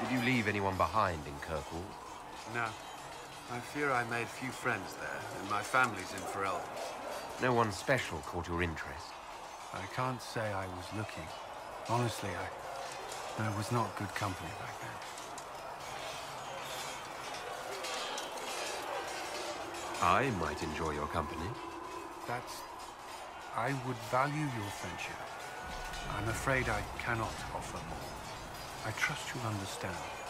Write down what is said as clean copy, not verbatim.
Did you leave anyone behind in Kirkwall? No. I fear I made few friends there, and my family's in Ferelden. No one special caught your interest? I can't say I was looking. Honestly, I was not good company back then. I might enjoy your company. I would value your friendship. I'm afraid I cannot offer more. I trust you'll understand.